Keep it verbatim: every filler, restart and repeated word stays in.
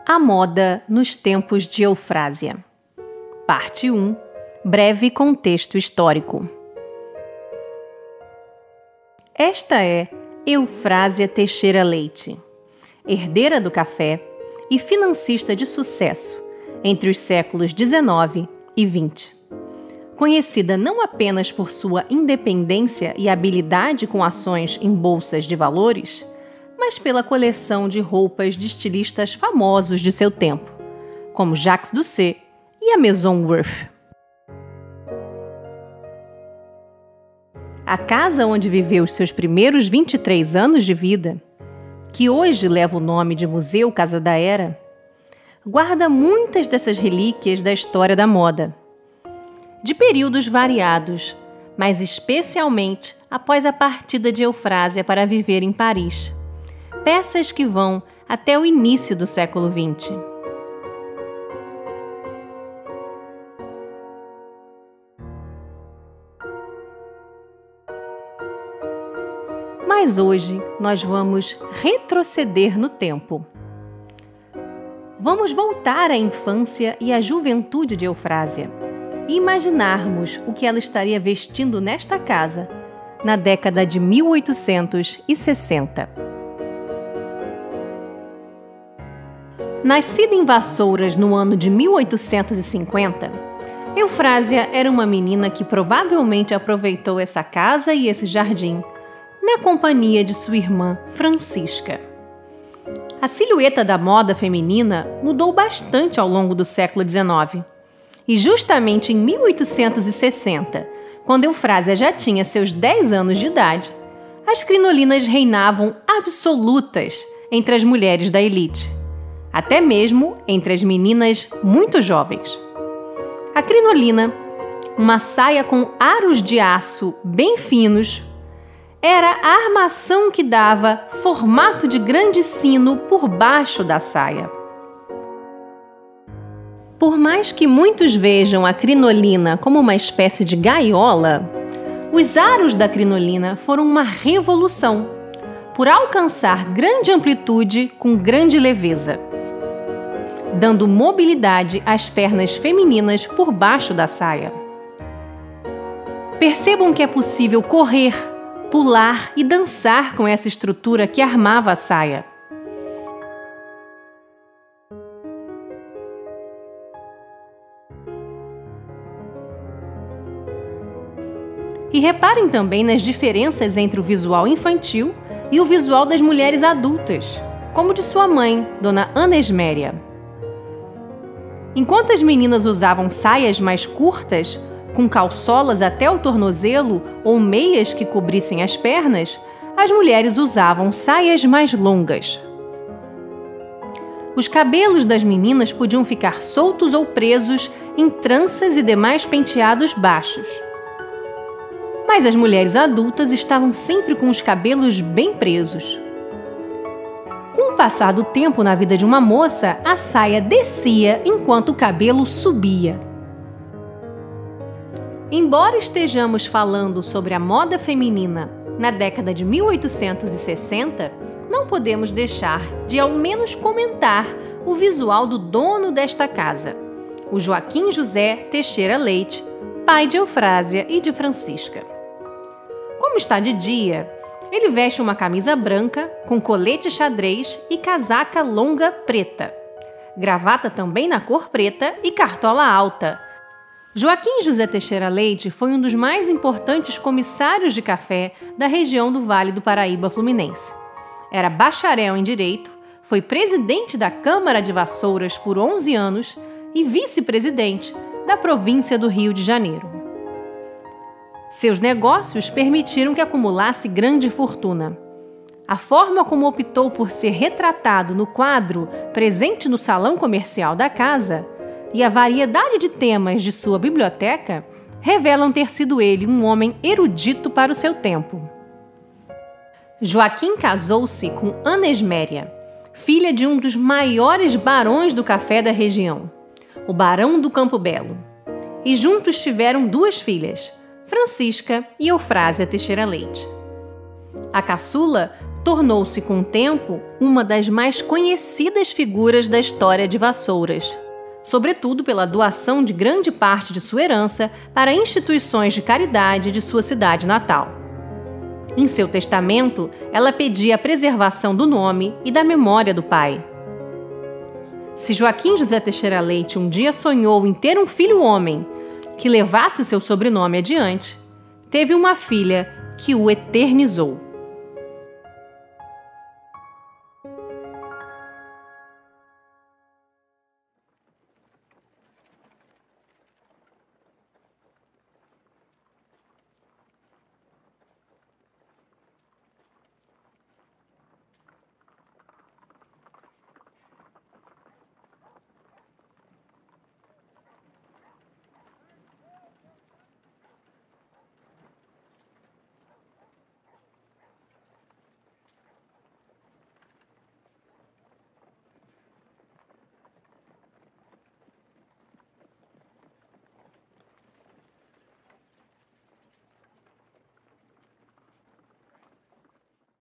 A moda nos tempos de Eufrásia. Parte um. Breve contexto histórico. Esta é Eufrásia Teixeira Leite, herdeira do café e financista de sucesso entre os séculos dezenove e vinte. Conhecida não apenas por sua independência e habilidade com ações em bolsas de valores, mas pela coleção de roupas de estilistas famosos de seu tempo, como Jacques Doucet e a Maison Worth. A casa onde viveu os seus primeiros vinte e três anos de vida, que hoje leva o nome de Museu Casa da Era, guarda muitas dessas relíquias da história da moda, de períodos variados, mas especialmente após a partida de Eufrásia para viver em Paris. Peças que vão até o início do século vinte. Mas hoje nós vamos retroceder no tempo. Vamos voltar à infância e à juventude de Eufrásia e imaginarmos o que ela estaria vestindo nesta casa na década de mil oitocentos e sessenta. Nascida em Vassouras no ano de mil oitocentos e cinquenta, Eufrásia era uma menina que provavelmente aproveitou essa casa e esse jardim na companhia de sua irmã Francisca. A silhueta da moda feminina mudou bastante ao longo do século dezenove, e justamente em mil oitocentos e sessenta, quando Eufrásia já tinha seus dez anos de idade, as crinolinas reinavam absolutas entre as mulheres da elite, até mesmo entre as meninas muito jovens. A crinolina, uma saia com aros de aço bem finos, era a armação que dava formato de grande sino por baixo da saia. Por mais que muitos vejam a crinolina como uma espécie de gaiola, os aros da crinolina foram uma revolução, por alcançar grande amplitude com grande leveza, dando mobilidade às pernas femininas por baixo da saia. Percebam que é possível correr, pular e dançar com essa estrutura que armava a saia. E reparem também nas diferenças entre o visual infantil e o visual das mulheres adultas, como de sua mãe, Dona Ana Esméria. Enquanto as meninas usavam saias mais curtas, com calçolas até o tornozelo ou meias que cobrissem as pernas, as mulheres usavam saias mais longas. Os cabelos das meninas podiam ficar soltos ou presos em tranças e demais penteados baixos. Mas as mulheres adultas estavam sempre com os cabelos bem presos. Com o passar do tempo na vida de uma moça, a saia descia enquanto o cabelo subia. Embora estejamos falando sobre a moda feminina na década de mil oitocentos e sessenta, não podemos deixar de ao menos comentar o visual do dono desta casa, o Joaquim José Teixeira Leite, pai de Eufrásia e de Francisca. Como está de dia, ele veste uma camisa branca com colete xadrez e casaca longa preta, gravata também na cor preta e cartola alta. Joaquim José Teixeira Leite foi um dos mais importantes comissários de café da região do Vale do Paraíba Fluminense. Era bacharel em Direito, foi presidente da Câmara de Vassouras por onze anos e vice-presidente da província do Rio de Janeiro. Seus negócios permitiram que acumulasse grande fortuna. A forma como optou por ser retratado no quadro presente no salão comercial da casa e a variedade de temas de sua biblioteca revelam ter sido ele um homem erudito para o seu tempo. Joaquim casou-se com Ana Esméria, filha de um dos maiores barões do café da região, o Barão do Campo Belo, e juntos tiveram duas filhas, Francisca e Eufrásia Teixeira Leite. A caçula tornou-se com o tempo uma das mais conhecidas figuras da história de Vassouras, sobretudo pela doação de grande parte de sua herança para instituições de caridade de sua cidade natal. Em seu testamento, ela pedia a preservação do nome e da memória do pai. Se Joaquim José Teixeira Leite um dia sonhou em ter um filho homem que levasse seu sobrenome adiante, teve uma filha que o eternizou.